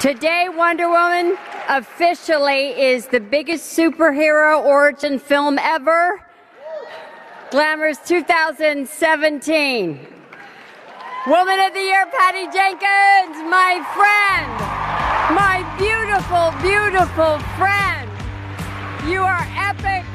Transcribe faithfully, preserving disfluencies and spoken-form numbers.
Today, Wonder Woman officially is the biggest superhero origin film ever. Glamour's two thousand seventeen. Woman of the Year, Patti Jenkins, my friend, my beautiful, beautiful friend. You are epic.